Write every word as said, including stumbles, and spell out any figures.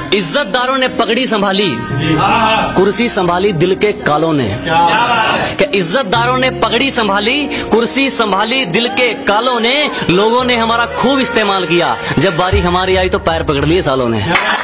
इज्जतदारों ने पगड़ी संभाली, कुर्सी संभाली दिल के कालों ने। कि इज्जतदारों ने पगड़ी संभाली, कुर्सी संभाली दिल के कालों ने। लोगों ने हमारा खूब इस्तेमाल किया, जब बारी हमारी आई तो पैर पकड़ लिए सालों ने।